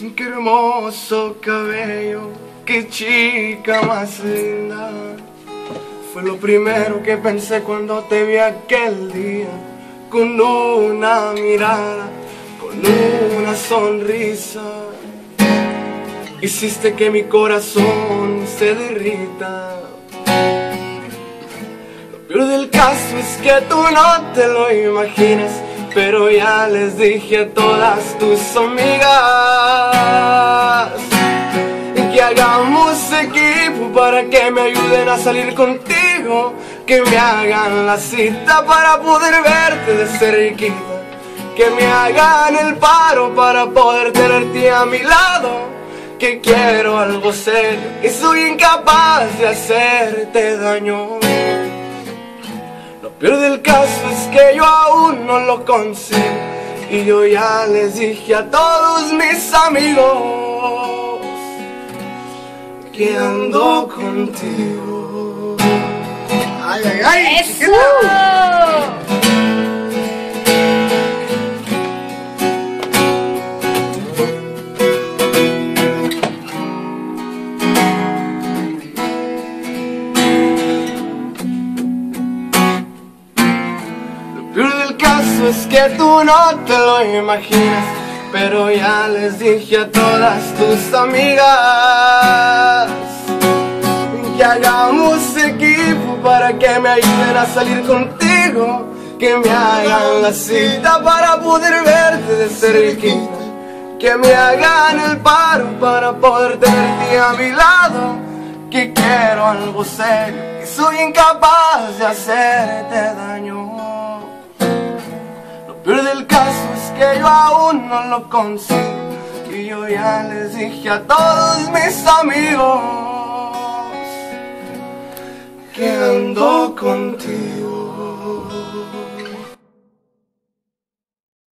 Qué hermoso cabello, qué chica más linda. Fue lo primero que pensé cuando te vi aquel día. Con una mirada, con una sonrisa, hiciste que mi corazón se derrita. Lo peor del caso es que tú no te lo imaginas, pero ya les dije a todas tus amigas que hagamos equipo para que me ayuden a salir contigo, que me hagan la cita para poder verte de cerquita, que me hagan el paro para poder tenerte a mi lado, que quiero algo serio y soy incapaz de hacerte daño. Lo peor del caso es que yo aún no lo consigo y yo ya les dije a todos mis amigos que ando contigo. ¡Ay, ay, ay! ¡Eso! Lo peor del caso es que tú no te lo imaginas, pero ya les dije a todas tus amigas que hagamos equipo para que me ayuden a salir contigo, que me hagan la cita para poder verte de cerquita, que me hagan el paro para poder tenerte a mi lado, que quiero algo serio y soy incapaz de hacerte daño. Lo peor del caso es que yo aún no lo consigo y yo ya les dije a todos mis amigos que ando contigo.